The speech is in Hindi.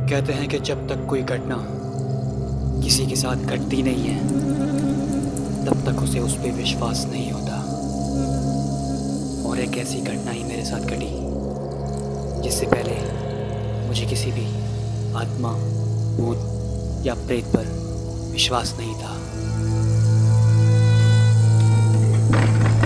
कहते हैं कि जब तक कोई घटना किसी के साथ घटती नहीं है तब तक उसे उस पर विश्वास नहीं होता। और एक ऐसी घटना ही मेरे साथ घटी जिससे पहले मुझे किसी भी आत्मा, भूत या प्रेत पर विश्वास नहीं था।